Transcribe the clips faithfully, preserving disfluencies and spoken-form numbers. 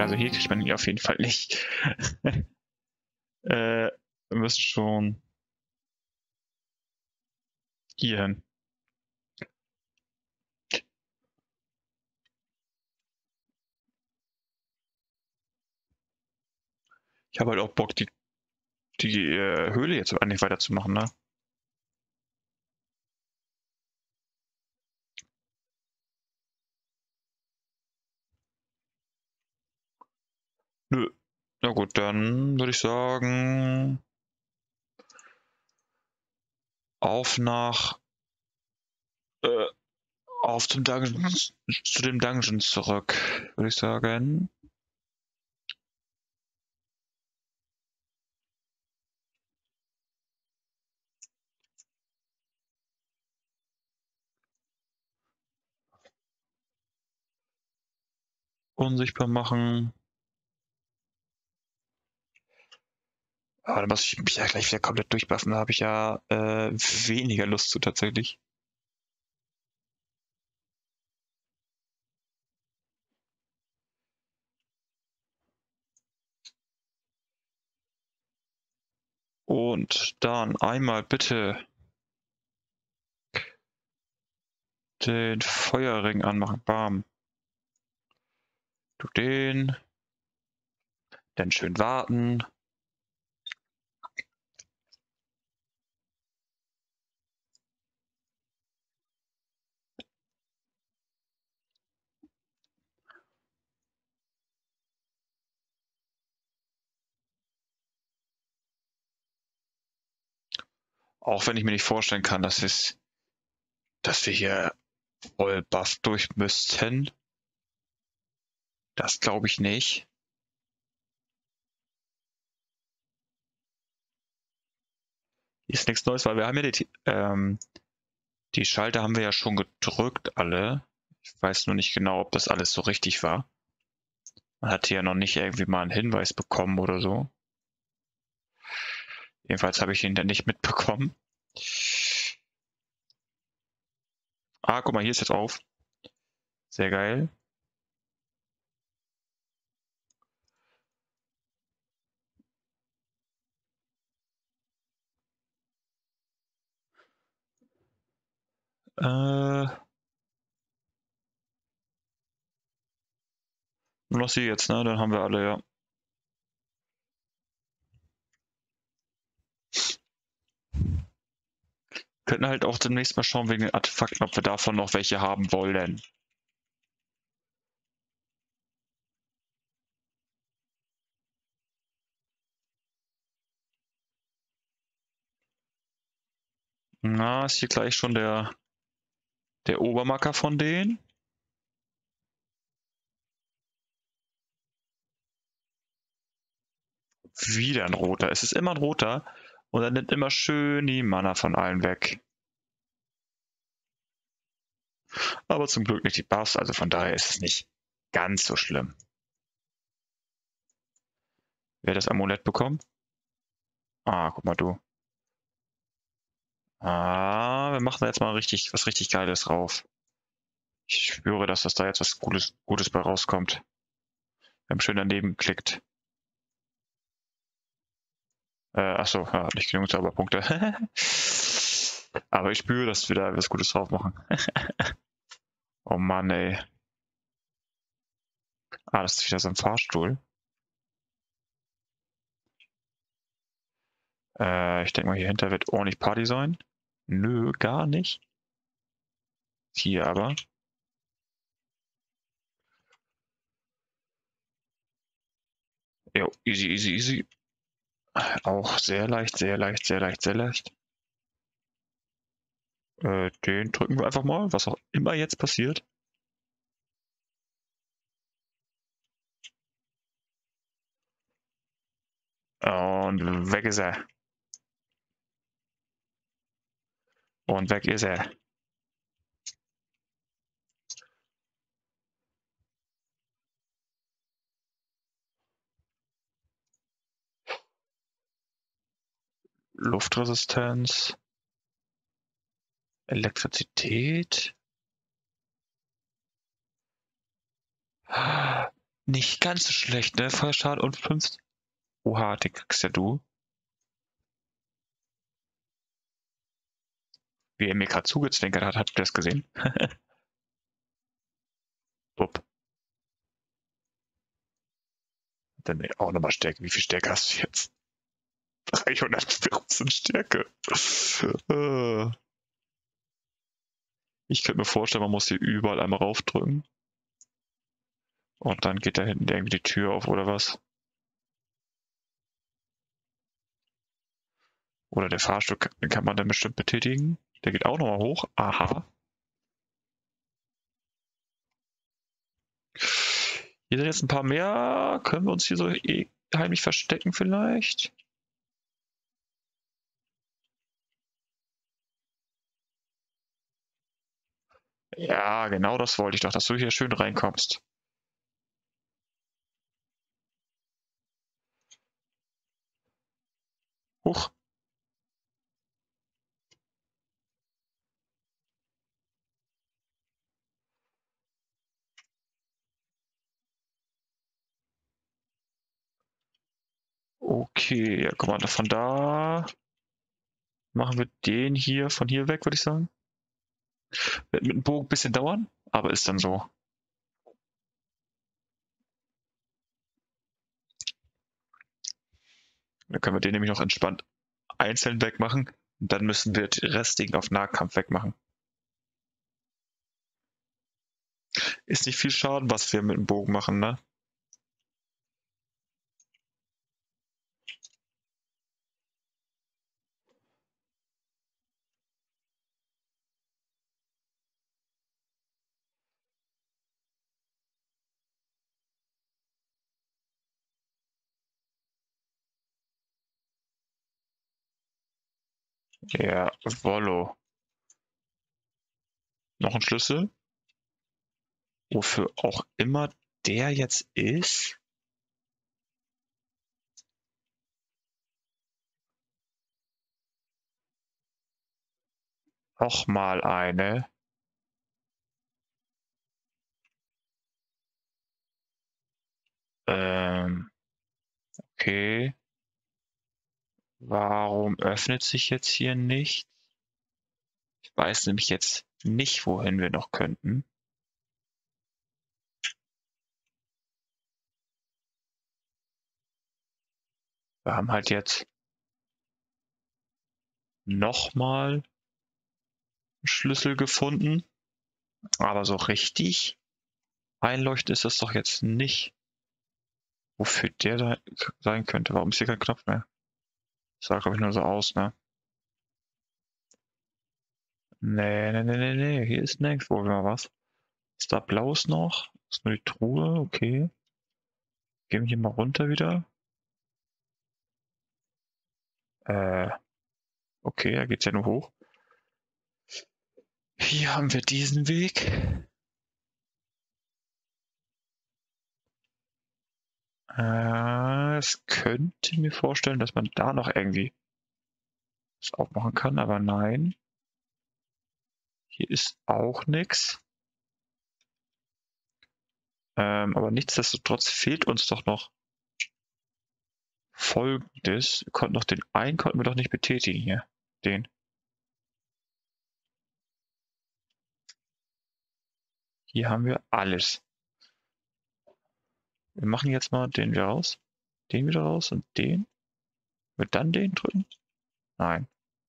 Also hier kriegt man ihn auf jeden Fall nicht. äh, wir müssen schon hier hin. Ich habe halt auch Bock, die, die äh, Höhle jetzt eigentlich weiterzumachen, ne? Nö. Na gut, dann würde ich sagen, auf nach äh, auf zum Dungeon, zu dem Dungeon zurück, würde ich sagen. Unsichtbar machen. Aber dann muss ich mich ja gleich wieder komplett durchbuffen. Da habe ich ja äh, weniger Lust zu tatsächlich. Und dann einmal bitte den Feuerring anmachen. Bam. Du den. Dann schön warten. Auch wenn ich mir nicht vorstellen kann, dass es, dass wir hier voll buff durch müssten. Das glaube ich nicht. Hier ist nichts Neues, weil wir haben ja die, ähm, die Schalter haben wir ja schon gedrückt, alle. Ich weiß nur nicht genau, ob das alles so richtig war. Man hat hier ja noch nicht irgendwie mal einen Hinweis bekommen oder so. Jedenfalls habe ich ihn dann nicht mitbekommen. Ah, guck mal, hier ist jetzt auf. Sehr geil. Äh, nur noch sie jetzt, ne? Dann haben wir alle, ja. Könnten halt auch demnächst mal schauen wegen den Artefakten, ob wir davon noch welche haben wollen. Na, ist hier gleich schon der, der Obermacker von denen. Wieder ein roter. Es ist immer ein roter. Und er nimmt immer schön die Mana von allen weg. Aber zum Glück nicht die Buffs, also von daher ist es nicht ganz so schlimm. Wer das Amulett bekommt? Ah, guck mal du. Ah, wir machen da jetzt mal richtig, was richtig Geiles drauf. Ich spüre, dass das da jetzt was Gutes, Gutes bei rauskommt. Wir haben schön daneben geklickt. Äh, achso, ja, nicht genug Zauberpunkte. Aber ich spüre, dass wir da was Gutes drauf machen. Oh Mann, ey. Ah, das ist wieder so ein Fahrstuhl. Äh, ich denke mal, hier hinter wird ordentlich Party sein. Nö, gar nicht. Hier aber. Jo, easy, easy, easy. Auch sehr leicht, sehr leicht, sehr leicht, sehr leicht. Äh, den drücken wir einfach mal, was auch immer jetzt passiert. Und weg ist er. Und weg ist er. Luftresistenz. Elektrizität. Nicht ganz so schlecht, ne? Feuerschaden und fünf. Oha, den kriegst ja du. Wie er mir gerade zugezwinkert hat, habt ihr das gesehen? Bupp. Dann auch nochmal Stärke. Wie viel Stärke hast du jetzt? dreihundertvierzehn Stärke. Äh. Ich könnte mir vorstellen, man muss hier überall einmal raufdrücken. Und dann geht da hinten irgendwie die Tür auf oder was. Oder der Fahrstuhl, den kann man dann bestimmt betätigen. Der geht auch nochmal hoch. Aha. Hier sind jetzt ein paar mehr. Können wir uns hier so eh heimlich verstecken vielleicht? Ja, genau das wollte ich doch, dass du hier schön reinkommst. Huch. Okay, ja, guck mal, von da machen wir den hier von hier weg, würde ich sagen. Wird mit dem Bogen ein bisschen dauern, aber ist dann so. Dann können wir den nämlich noch entspannt einzeln wegmachen. Und dann müssen wir die restigen auf Nahkampf wegmachen. Ist nicht viel Schaden, was wir mit dem Bogen machen, ne? Ja, Wollo. Noch ein Schlüssel. Wofür auch immer der jetzt ist. Noch mal eine. Ähm, okay. Warum öffnet sich jetzt hier nicht? Ich weiß nämlich jetzt nicht, wohin wir noch könnten. Wir haben halt jetzt nochmal einen Schlüssel gefunden. Aber so richtig einleuchtend ist das doch jetzt nicht. Wofür der da sein könnte. Warum ist hier kein Knopf mehr? Das sah, glaube ich, nur so aus, ne? Nee, nee, nee, nee, nee. Hier ist nirgends wo mehr was. Ist da blaues noch? Ist nur die Truhe, okay. Gehen wir hier mal runter wieder. Äh, okay, da geht's ja nur hoch. Hier haben wir diesen Weg. Äh, es könnte mir vorstellen, dass man da noch irgendwie was aufmachen kann, aber nein. Hier ist auch nichts. Ähm, aber nichtsdestotrotz fehlt uns doch noch Folgendes. Wir konnten noch den einen konnten wir doch nicht betätigen hier. Den. Hier haben wir alles. Wir machen jetzt mal den wieder raus. Den wieder raus und den. Wird dann den drücken? Nein.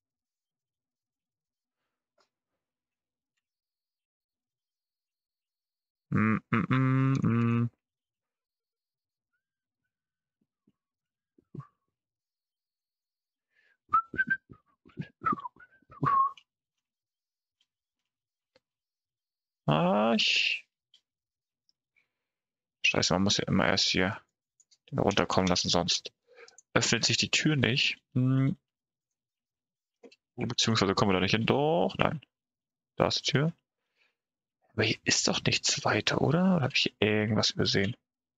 Mm, mm, mm, mm. Ah, ich... Scheiße, man muss ja immer erst hier den runterkommen lassen, sonst öffnet sich die Tür nicht. Hm. Beziehungsweise kommen wir da nicht hin. Doch, nein. Da ist die Tür. Aber hier ist doch nichts weiter, oder? Oder habe ich hier irgendwas übersehen?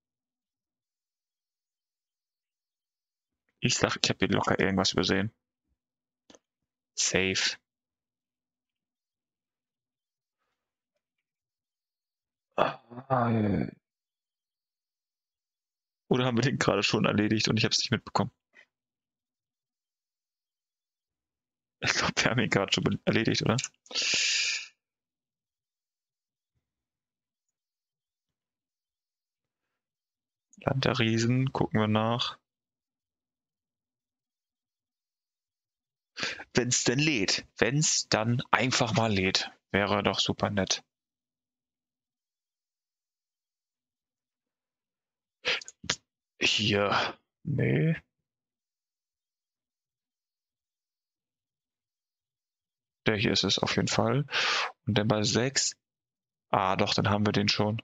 Ich sag, ich habe hier locker irgendwas übersehen. Safe. Ah, Oder haben wir den gerade schon erledigt und ich habe es nicht mitbekommen? Ich glaube, wir haben ihn gerade schon erledigt, oder? Land der Riesen, gucken wir nach. Wenn es denn lädt. Wenn es dann einfach mal lädt. Wäre doch super nett. Hier. Nee. Der hier ist es auf jeden Fall. Und dann bei sechs. Ah, doch, dann haben wir den schon.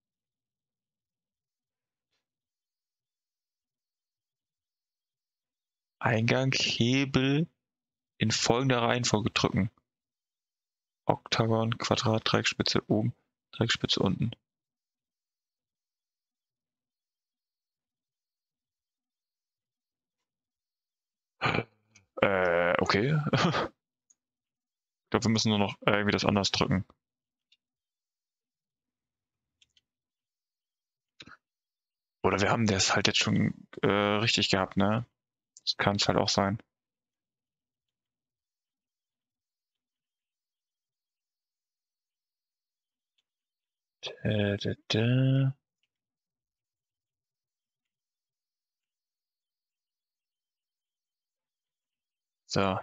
Eingang, Hebel in folgender Reihenfolge drücken. Oktagon, Quadrat, Dreieckspitze oben, Dreieckspitze unten. Äh, okay. Ich glaube, wir müssen nur noch irgendwie das anders drücken. Oder wir haben das halt jetzt schon äh, richtig gehabt, ne? Das kann es halt auch sein. Da, da, da. So.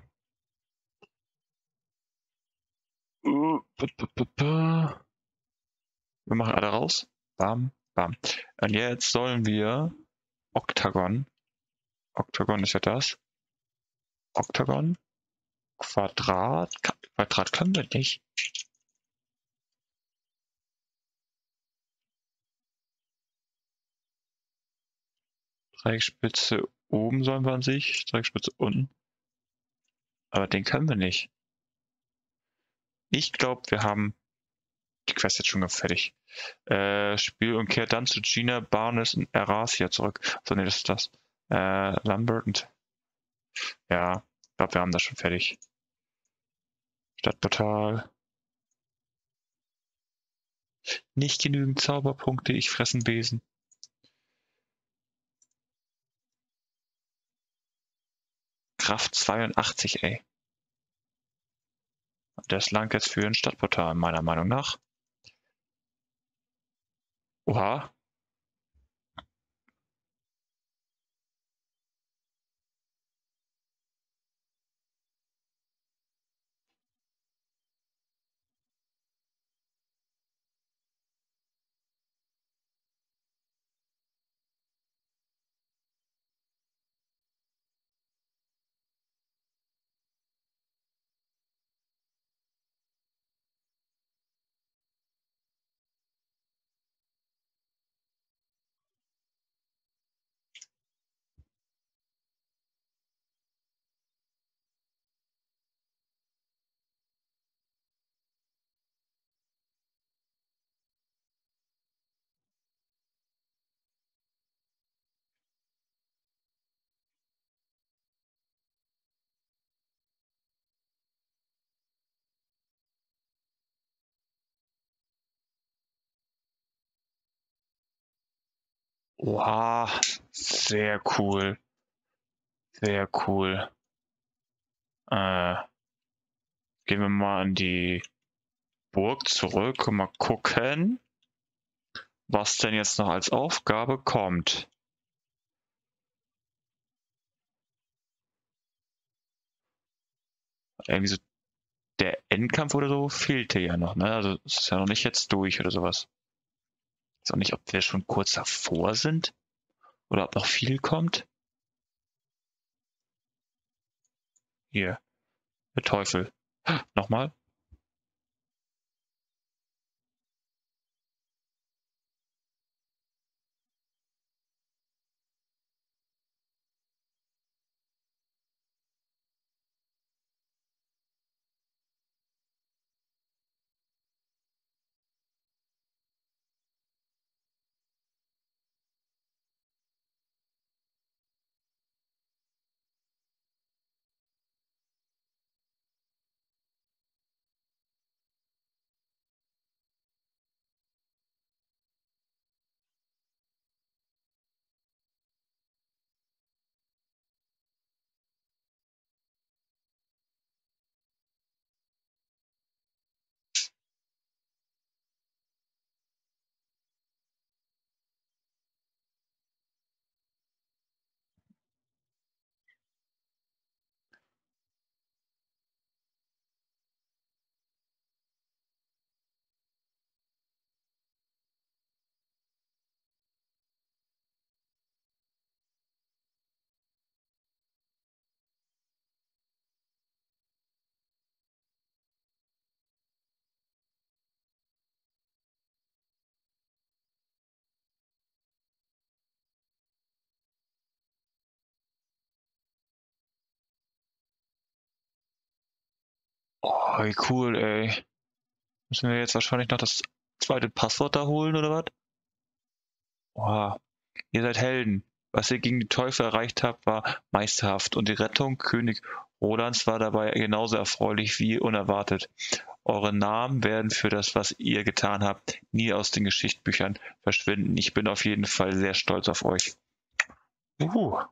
Uh, wir machen alle raus. Bam, bam. Und jetzt sollen wir Oktagon. Oktagon ist ja das. Oktagon. Quadrat. Quadrat können wir nicht. Dreieckspitze oben sollen wir an sich. Dreieckspitze unten. Aber den können wir nicht. Ich glaube, wir haben die Quest jetzt schon fertig. Äh, Spiel und kehrt dann zu Gina, Barnes und Erasia zurück. So, ne, das ist das. Äh, Lambert und. Ja, ich glaube, wir haben das schon fertig. Stadtportal. Nicht genügend Zauberpunkte, ich fressen Besen. Kraft zweiundachtzig, ey. Das langt jetzt für ein Stadtportal, meiner Meinung nach. Oha. Oha. Sehr cool. Sehr cool. Äh, gehen wir mal in die Burg zurück und mal gucken, was denn jetzt noch als Aufgabe kommt. Irgendwie so der Endkampf oder so fehlte ja noch, ne? Also es ist ja noch nicht jetzt durch oder sowas. Ich weiß auch nicht, ob wir schon kurz davor sind oder ob noch viel kommt. Hier, der Teufel. Nochmal. Oh, wie cool, ey. Müssen wir jetzt wahrscheinlich noch das zweite Passwort da holen, oder was? Oh, ihr seid Helden. Was ihr gegen die Teufel erreicht habt, war meisterhaft und die Rettung König Rolands war dabei genauso erfreulich wie unerwartet. Eure Namen werden für das, was ihr getan habt, nie aus den Geschichtsbüchern verschwinden. Ich bin auf jeden Fall sehr stolz auf euch. Uh,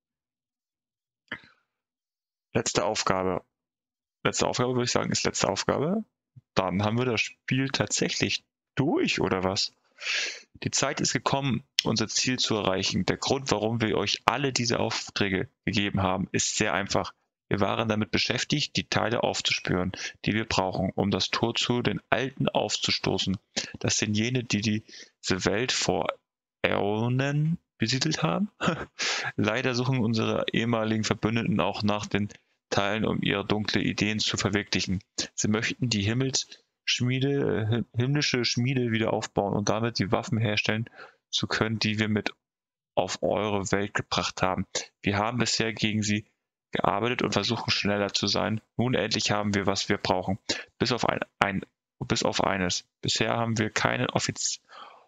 letzte Aufgabe. Letzte Aufgabe würde ich sagen, ist letzte Aufgabe. Dann haben wir das Spiel tatsächlich durch, oder was? Die Zeit ist gekommen, unser Ziel zu erreichen. Der Grund, warum wir euch alle diese Aufträge gegeben haben, ist sehr einfach. Wir waren damit beschäftigt, die Teile aufzuspüren, die wir brauchen, um das Tor zu den Alten aufzustoßen. Das sind jene, die diese Welt vor Äonen besiedelt haben. Leider suchen unsere ehemaligen Verbündeten auch nach den Teilen, um ihre dunkle Ideen zu verwirklichen. Sie möchten die Himmelsschmiede, äh, himmlische Schmiede wieder aufbauen und damit die Waffen herstellen zu können, die wir mit auf eure Welt gebracht haben. Wir haben bisher gegen sie gearbeitet und versuchen schneller zu sein. Nun endlich haben wir, was wir brauchen. Bis auf ein, ein bis auf eines. Bisher haben wir keinen Offiz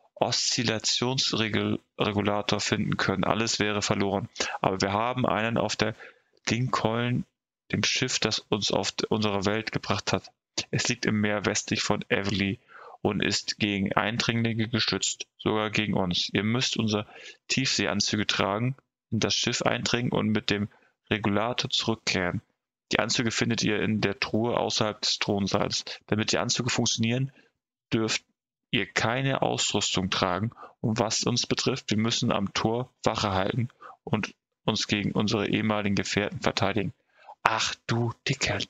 Oszillationsregulator finden können. Alles wäre verloren. Aber wir haben einen auf der Lincoln, dem Schiff, das uns auf unsere Welt gebracht hat. Es liegt im Meer westlich von Everly und ist gegen Eindringlinge geschützt, sogar gegen uns. Ihr müsst unsere Tiefseeanzüge tragen, in das Schiff eindringen und mit dem Regulator zurückkehren. Die Anzüge findet ihr in der Truhe außerhalb des Thronsaals. Damit die Anzüge funktionieren, dürft ihr keine Ausrüstung tragen. Und was uns betrifft, wir müssen am Tor Wache halten und uns gegen unsere ehemaligen Gefährten verteidigen. Ach du Dickerl.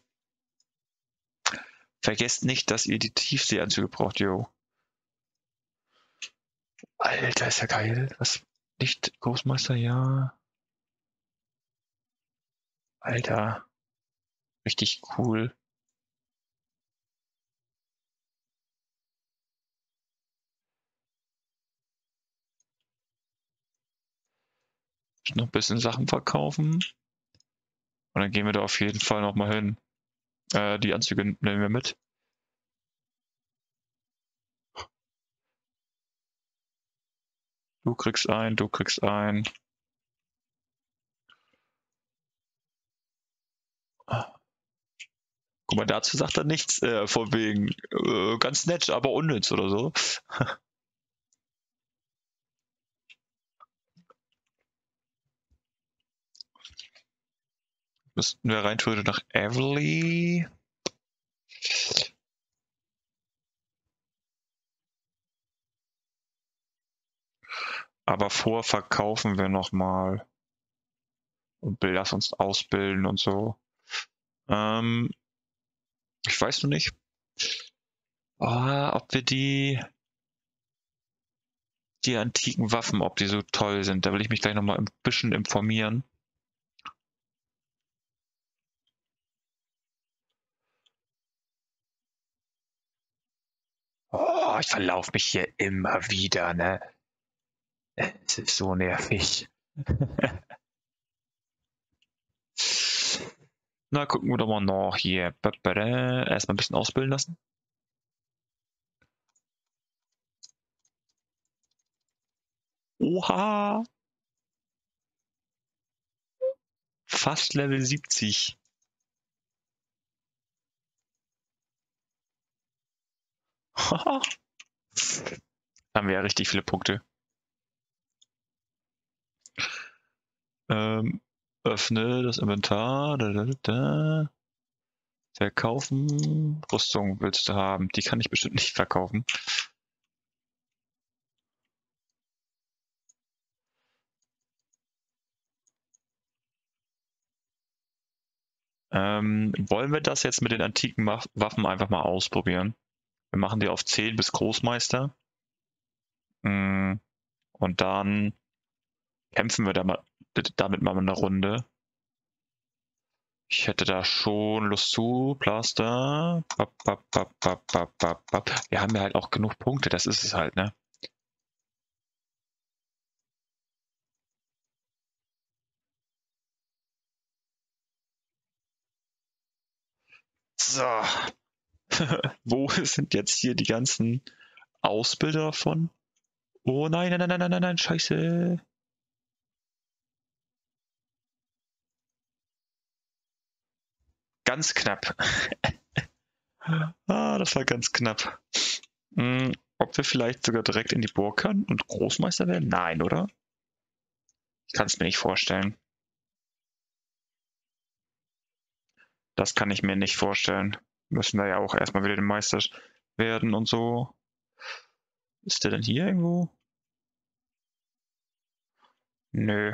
Vergesst nicht, dass ihr die Tiefseeanzüge braucht, yo. Alter, ist ja geil. Was? Nicht Großmeister, ja. Alter. Richtig cool. Noch ein bisschen Sachen verkaufen. Und dann gehen wir da auf jeden Fall nochmal hin. Äh, die Anzüge nehmen wir mit. Du kriegst ein, du kriegst ein. Guck mal, dazu sagt er nichts, äh, von wegen äh, ganz nett, aber unnütz oder so. Müssten wir rein theoretisch nach Everly. Aber vor verkaufen wir nochmal. Und lass uns ausbilden und so. Ähm, ich weiß noch nicht, oh, ob wir die, die antiken Waffen, ob die so toll sind. Da will ich mich gleich nochmal ein bisschen informieren. Oh, ich verlaufe mich hier immer wieder, ne? Es ist so nervig. Na, gucken wir doch mal noch hier. Erstmal ein bisschen ausbilden lassen. Oha! Fast Level siebzig. Haben wir ja richtig viele Punkte. Ähm, öffne das Inventar. Da, da, da. Verkaufen. Rüstung willst du haben. Die kann ich bestimmt nicht verkaufen. Ähm, wollen wir das jetzt mit den antiken Waffen einfach mal ausprobieren? Wir machen die auf zehn bis Großmeister. Mm, und dann kämpfen wir damit mal eine Runde. Ich hätte da schon Lust zu. Plaster. Wir haben ja halt auch genug Punkte, das ist es halt, ne? So. Wo sind jetzt hier die ganzen Ausbilder davon? Oh nein, nein, nein, nein, nein, nein, scheiße. Ganz knapp. Ah, das war ganz knapp. Hm, ob wir vielleicht sogar direkt in die Burg können und Großmeister werden? Nein, oder? Ich kann es mir nicht vorstellen. Das kann ich mir nicht vorstellen. Müssen da ja auch erstmal wieder den Meister werden und so. Ist der denn hier irgendwo? Nö.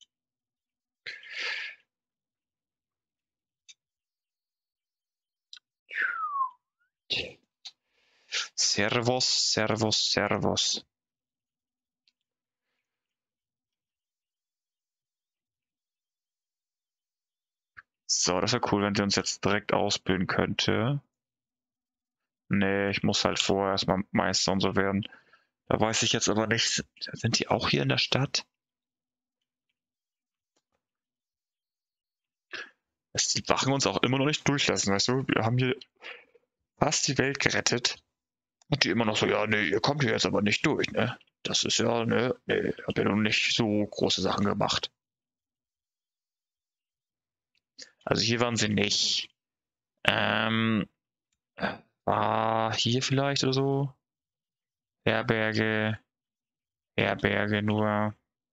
Servus, Servus, Servus. So, das wäre cool, wenn sie uns jetzt direkt ausbilden könnte. Nee, ich muss halt vorher erstmal Meister und so werden. Da weiß ich jetzt aber nicht. Sind die auch hier in der Stadt? Dass die Wachen uns auch immer noch nicht durchlassen, weißt du? Wir haben hier fast die Welt gerettet. Und die immer noch so, ja, nee, ihr kommt hier jetzt aber nicht durch, ne? Das ist ja, ne, nee, hab ja noch nicht so große Sachen gemacht. Also hier waren sie nicht. Ähm, war hier vielleicht oder so? Herberge, Herberge nur.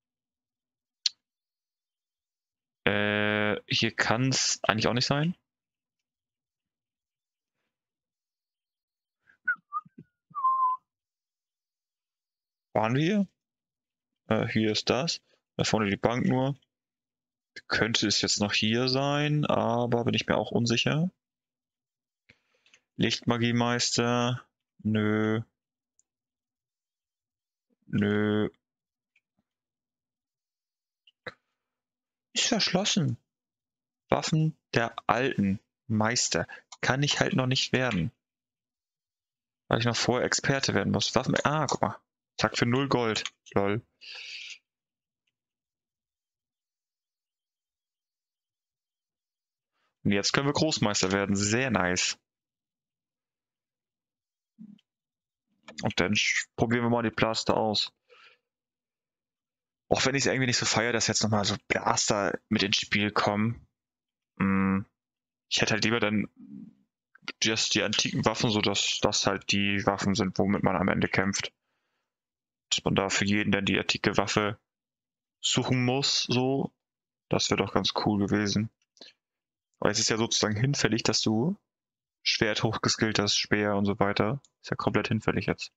Äh, hier kann es eigentlich auch nicht sein. Waren wir hier? Äh, hier ist das. Da vorne die Bank nur. Könnte es jetzt noch hier sein, aber bin ich mir auch unsicher. Lichtmagiemeister. Nö. Nö. Ist verschlossen. Waffen der alten Meister. Kann ich halt noch nicht werden. Weil ich noch vorher Experte werden muss. Waffen. Ah, guck mal. Zack, für null Gold. Lol. Und jetzt können wir Großmeister werden. Sehr nice. Und dann probieren wir mal die Plaster aus. Auch wenn ich es irgendwie nicht so feiere, dass jetzt nochmal so Blaster mit ins Spiel kommen. Hm. Ich hätte halt lieber dann just die antiken Waffen, sodass das halt die Waffen sind, womit man am Ende kämpft. Dass man da für jeden dann die antike Waffe suchen muss, so. Das wäre doch ganz cool gewesen. Aber es ist ja sozusagen hinfällig, dass du Schwert hochgeskillt hast, Speer und so weiter. Ist ja komplett hinfällig jetzt.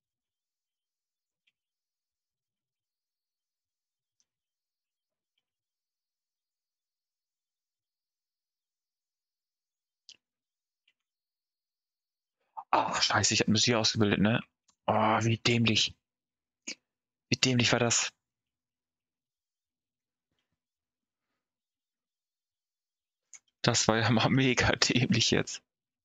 Ach, scheiße, ich hab Monsieur ausgebildet, ne? Oh, wie dämlich. Wie dämlich war das? Das war ja mal mega dämlich jetzt.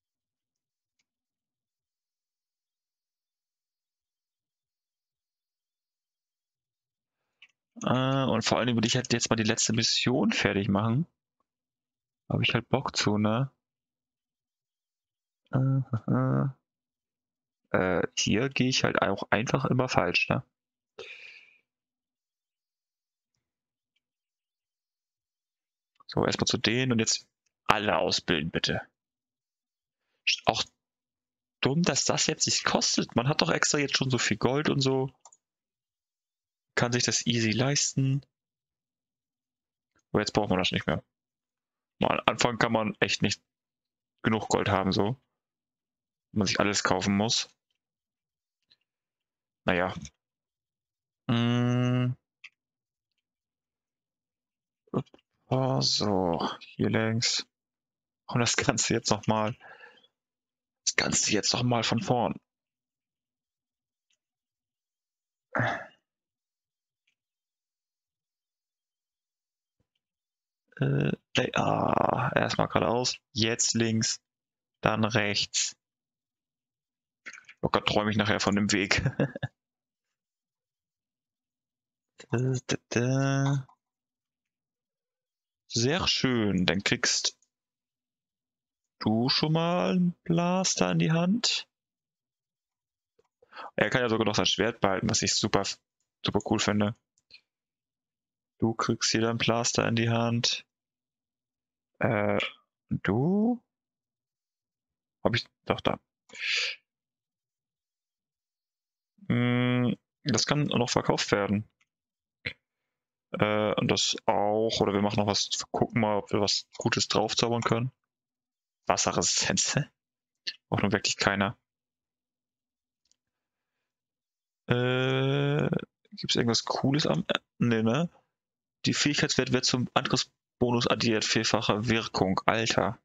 Äh, und vor allem würde ich halt jetzt mal die letzte Mission fertig machen. Habe ich halt Bock zu, ne? Äh, äh, äh, hier gehe ich halt auch einfach immer falsch, ne? So, erstmal zu denen und jetzt alle ausbilden, bitte. Auch dumm, dass das jetzt nicht kostet. Man hat doch extra jetzt schon so viel Gold und so. Kann sich das easy leisten. Aber jetzt braucht man das nicht mehr. Mal am Anfang kann man echt nicht genug Gold haben, so. Wenn man sich alles kaufen muss. Naja. Mm. Oh, so, hier längs. Und das Ganze jetzt nochmal. Das Ganze jetzt nochmal von vorn. Äh, ah, erstmal geradeaus, jetzt links, dann rechts. Locker träume ich nachher von dem Weg. Sehr schön, dann kriegst du schon mal einen Blaster in die Hand? Er kann ja sogar noch sein Schwert behalten, was ich super, super cool finde. Du kriegst hier dein Blaster in die Hand. Äh, du? Hab ich doch da. Hm, das kann noch verkauft werden. Äh, und das auch. Oder wir machen noch was. Gucken mal, ob wir was Gutes draufzaubern können. Wasserresistenz. Auch nur wirklich keiner. Äh, gibt's irgendwas Cooles am. Äh, nee, ne? Die Fähigkeitswert wird zum Angriffsbonus addiert. Vierfache Wirkung. Alter.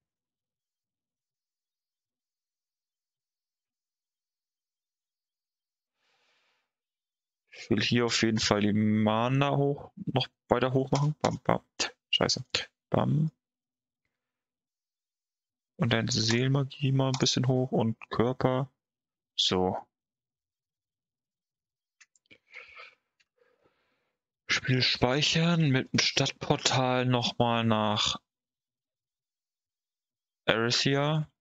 Ich will hier auf jeden Fall die Mana hoch, noch weiter hoch machen. Bam, bam. Scheiße. Bam. Und dann Seelenmagie mal ein bisschen hoch und Körper. So. Spiel speichern mit dem Stadtportal nochmal nach Arasia.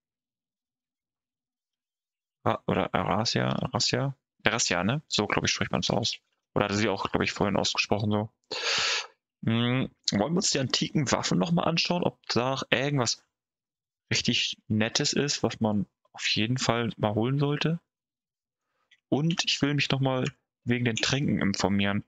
Ah, oder Arasia, Arasia. Arasia, ne? So, glaube ich, spricht man es aus. Oder hatte sie auch, glaube ich, vorhin ausgesprochen so. Hm, wollen wir uns die antiken Waffen nochmal anschauen, ob da irgendwas richtig Nettes ist, was man auf jeden Fall mal holen sollte? Und ich will mich nochmal wegen den Tränken informieren.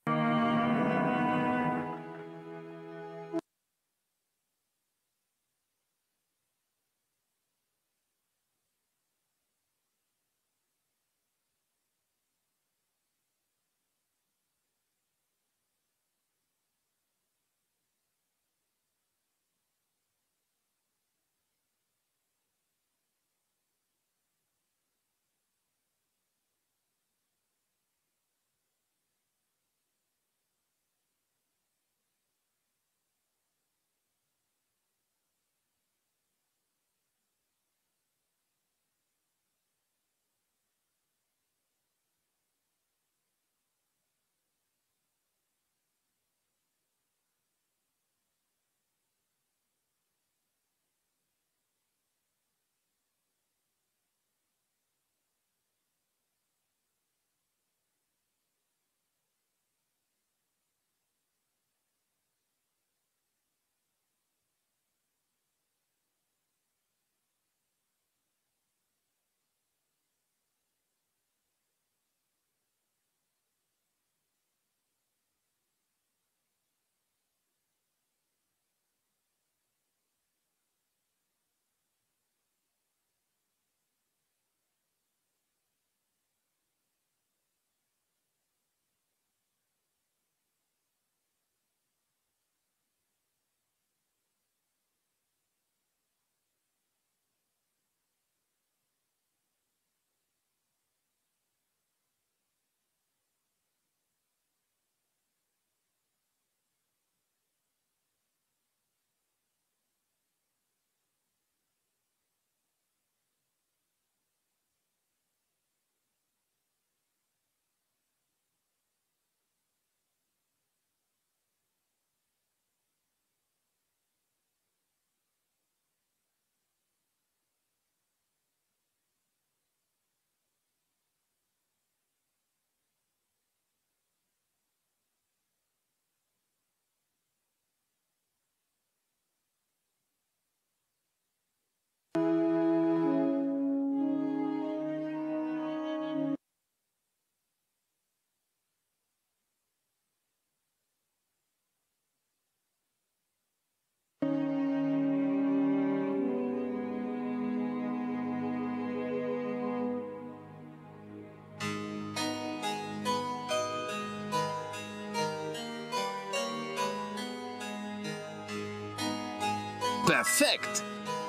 Perfekt!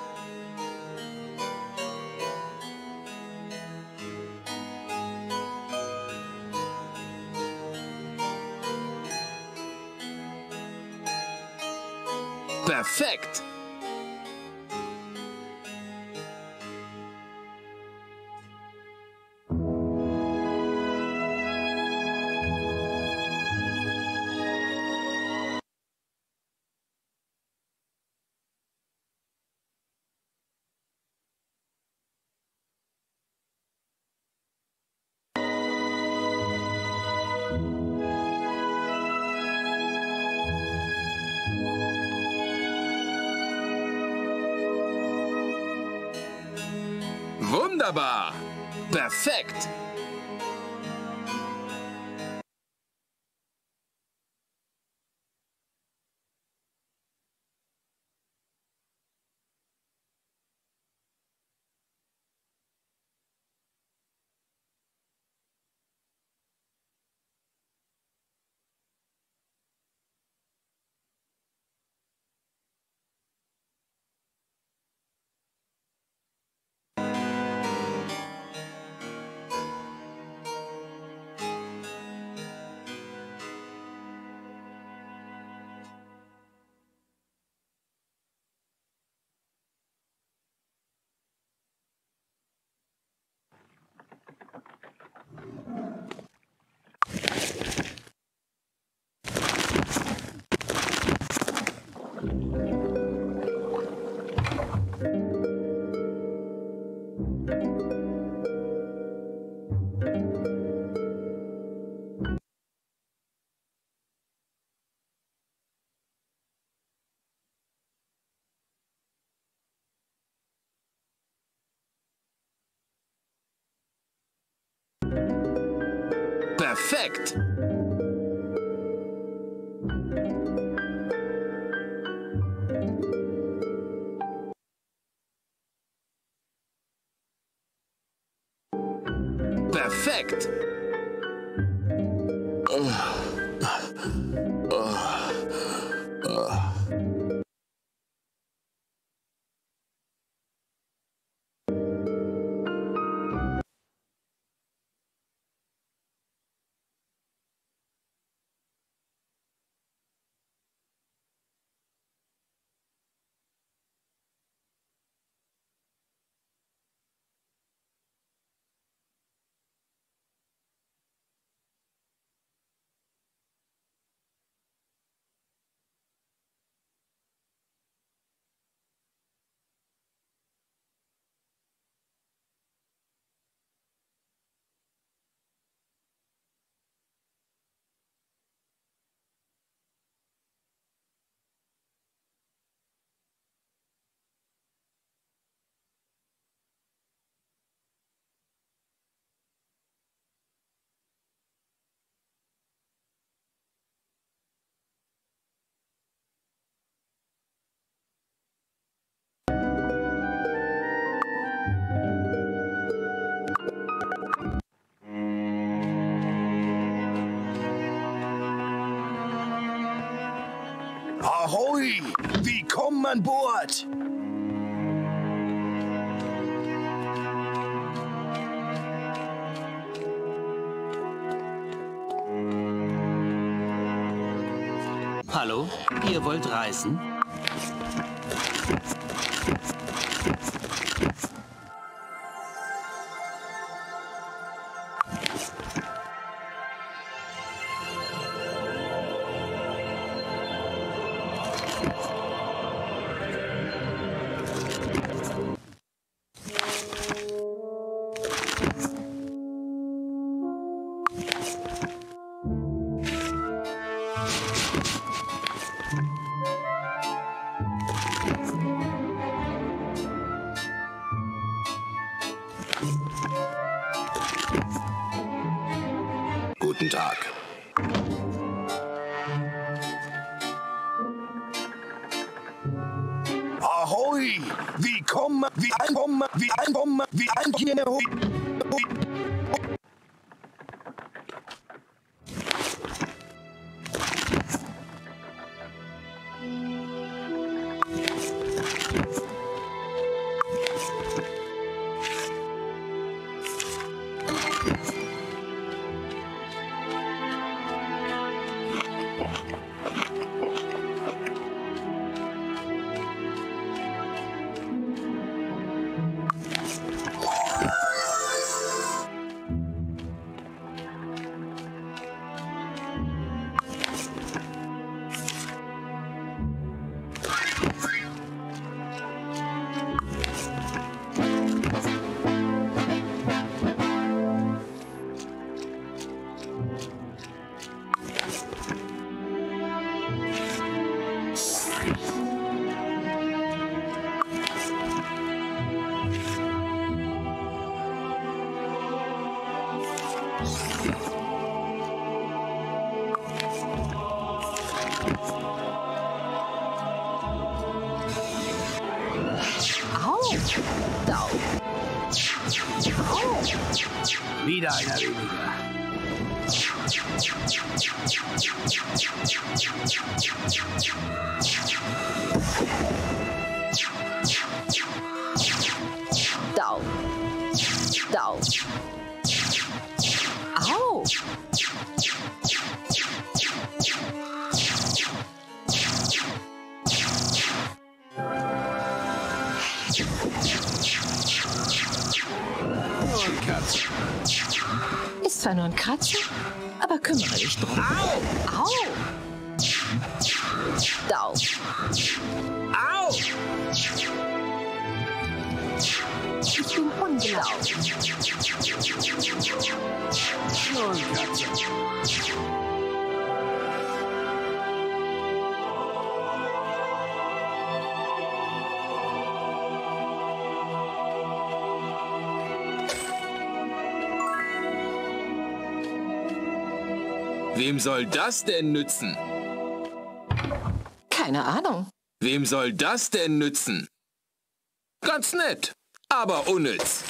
Perfekt! Wunderbar. Perfekt. Perfekt. Perfekt. Ahoi! Willkommen an Bord! Hallo, ihr wollt reisen? Guten Tag. Ahoi! Willkommen, willkommen, willkommen, willkommen. Dau. Au. Wieder einer weniger. Dau. Dau. Au. Und Katze. Ist zwar nur ein Kratzer, aber kümmere dich drum. Au. Au. Dau. Au! Ich bin ungelau. Und Katze. Wem soll das denn nützen? Keine Ahnung. Wem soll das denn nützen? Ganz nett, aber unnütz.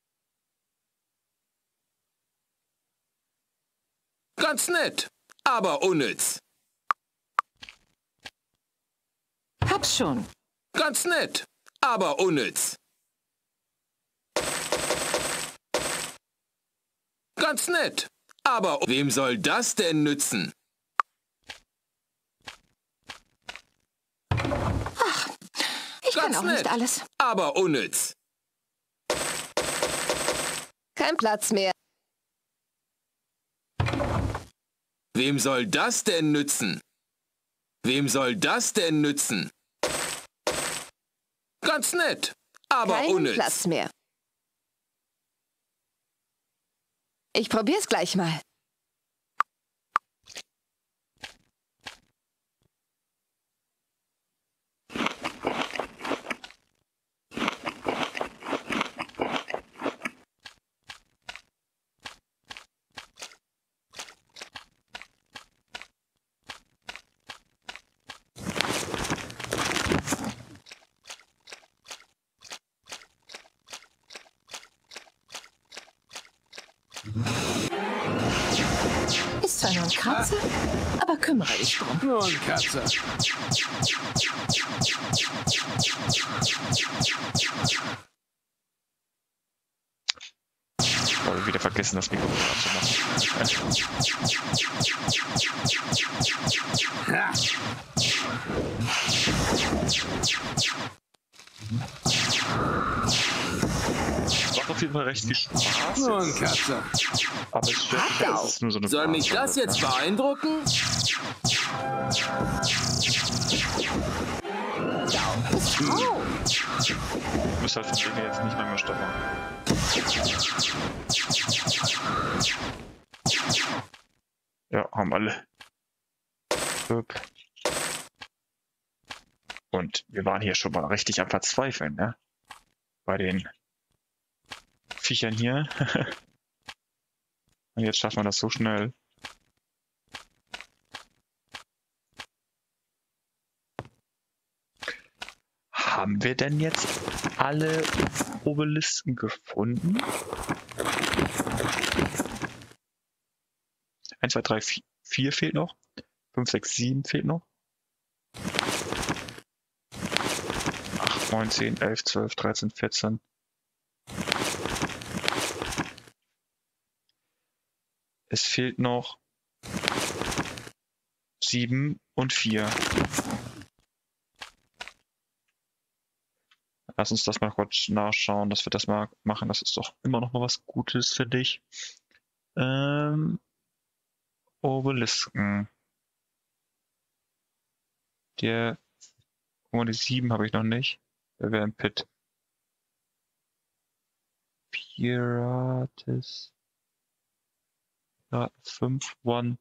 Ganz nett, aber unnütz. Hab's schon. Ganz nett, aber unnütz. Ganz nett, aber wem soll das denn nützen? Ich kann Ganz auch nett, nicht alles. aber unnütz. Kein Platz mehr. Wem soll das denn nützen? Wem soll das denn nützen? Ganz nett, aber Keinen unnütz. Platz mehr. Ich probier's gleich mal. Ist zwar nur ein Kratzer, aber kümmere dich drum. Und Katze. Ich habe wieder vergessen, das Mikrofon abzumachen. Ha. Macht auf jeden Fall recht viel Spaß. Und Katze. Aber es stört mich, dass es nur so eine Soll mich Phase das wird, jetzt ne? beeindrucken? Au! Du bist halt von Dinge jetzt nicht mehr mehr Stopp machen. Ja, haben alle. Upp. Und wir waren hier schon mal richtig am Verzweifeln, ne? Bei den Viechern hier. Und jetzt schaffen wir das so schnell. Haben wir denn jetzt alle Obelisken gefunden? eins, zwei, drei, vier fehlt noch. fünf, sechs, sieben fehlt noch. acht, neun, zehn, elf, zwölf, dreizehn, vierzehn. Es fehlt noch sieben und vier. Lass uns das mal kurz nachschauen, dass wir das mal machen. Das ist doch immer noch mal was Gutes für dich. Ähm, Obelisken. Der, guck mal, die sieben habe ich noch nicht. Der wäre im Pit. Pirates. Ja, fünf, one.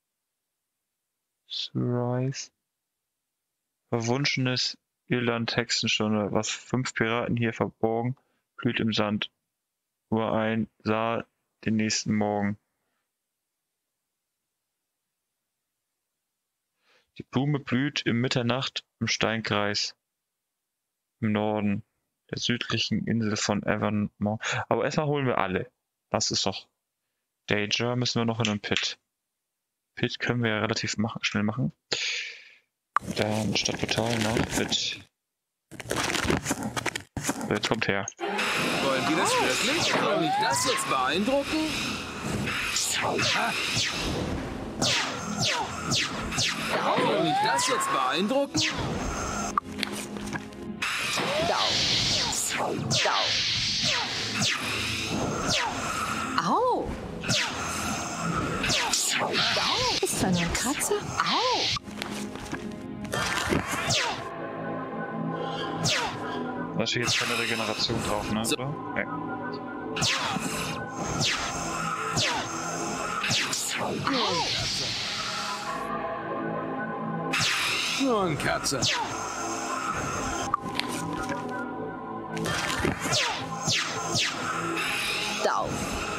Surprise. Verwunschenes Irland-Hexenstunde. Was fünf Piraten hier verborgen, blüht im Sand. Nur ein sah den nächsten Morgen. Die Blume blüht im Mitternacht im Steinkreis im Norden. der südlichen Insel von Evermore. Aber erstmal holen wir alle. Das ist doch. Danger müssen wir noch in den Pit. Pit können wir ja relativ mach schnell machen. Dann Stadtportal nach Pit. Jetzt kommt her. Wollen die das wirklich? Soll mich das jetzt beeindrucken? Soll mich das jetzt beeindrucken? Dau. Au. Dau. Ist zwar nur ein Kratzer. Au. Da steht jetzt keine Regeneration drauf, ne? So. Oder? Nee. Nur ein Katze. Dau.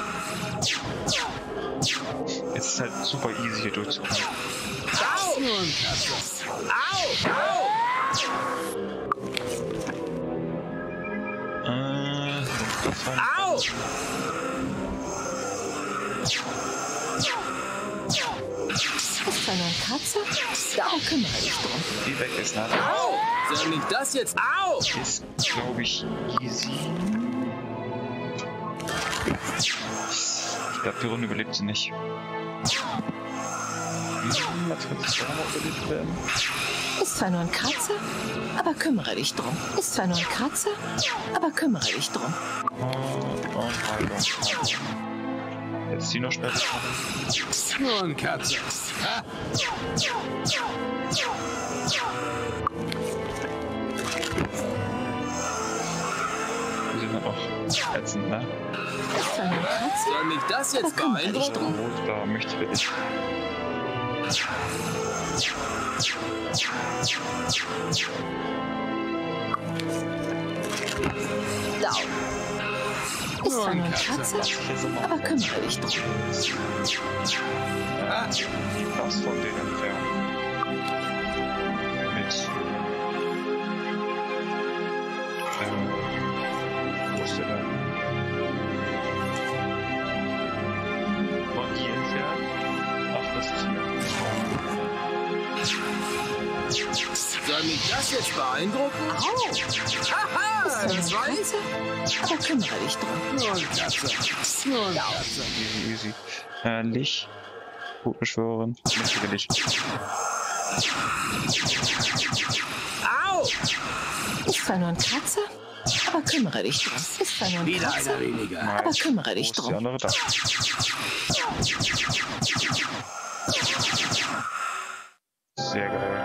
Jetzt ist halt super easy hier durchzukommen. Nur ein Katze. Au! Au! Äh, das war Au! Ist zwar nur ein Kratzer. Dau, kümmere dich drum. die weg ist, ne? Au! Soll mich das jetzt... Au! Ist, glaube ich, easy. Ich glaube, die Runde überlebt sie nicht. Hm, was wird das noch überlebt werden? Ist zwar nur ein Kratzer, aber kümmere dich drum. Ist zwar nur ein Kratzer, aber kümmere dich drum. Und, und Heilung. Jetzt die noch später machen. Nur ein Katze. Ha? Die sind halt auch ätzend, ne? Ist zwar nur ein Kratzer, Soll mich das jetzt aber kümmere dich beeindrucken? drum. Rot, da möchte ich wirklich. Dau. Ist zwar nur ein Kratzer, Hier so mal aber kümmere dich drum. ja, was von denen entfernen. Mit. Ähm, wo ist der denn? Von hier entfernen? Ach, das ist hier. Soll mich das jetzt beeindrucken? Au. Haha! Ist zwar Das nur war ein ich. Kratzer, aber kümmere dich drum. Nur ein Katze. Nur ein Katze. Easy, easy. Äh, Lich. Gut beschwören. Mächtige Lich. Au! Ist zwar nur ein Kratzer, aber kümmere dich drum. Ist zwar nur ein Wieder Kratzer, einer weniger. aber kümmere Wo dich ist die drum. andere da? Sehr geil.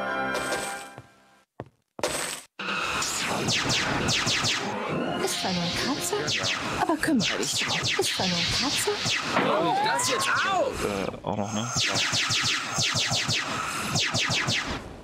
Ist zwar nur ein Kratzer, aber kümmere dich drum. Ist zwar nur ein Kratzer, Soll mich das jetzt... Au! Äh, auch noch, ne? Ja.